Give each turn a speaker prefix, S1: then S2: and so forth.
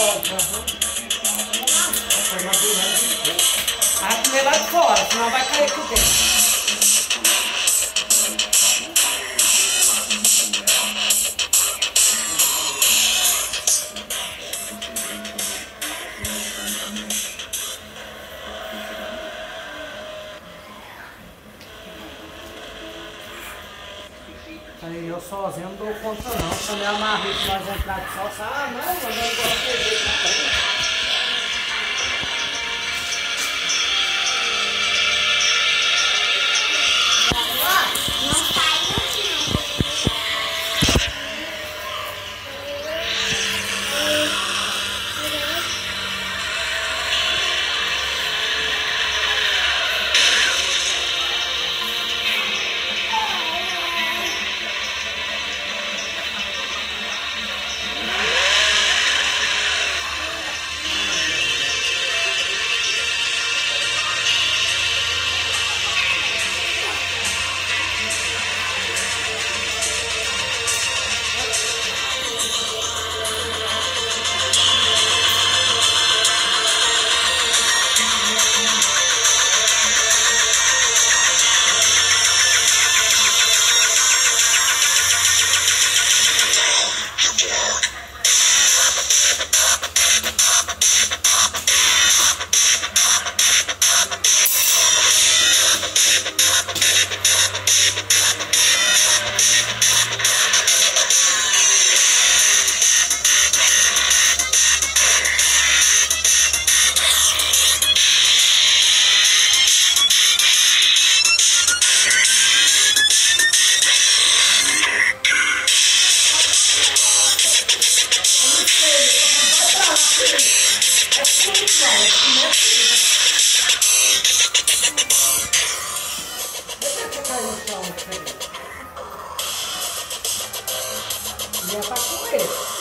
S1: Vai comer lá de fora, senão vai cair aqui dentro. Aí eu sozinho não dou conta não. Se eu me amarrei que nós entrar de só, não, eu não gosto de jeito na frente. Já tá com ele.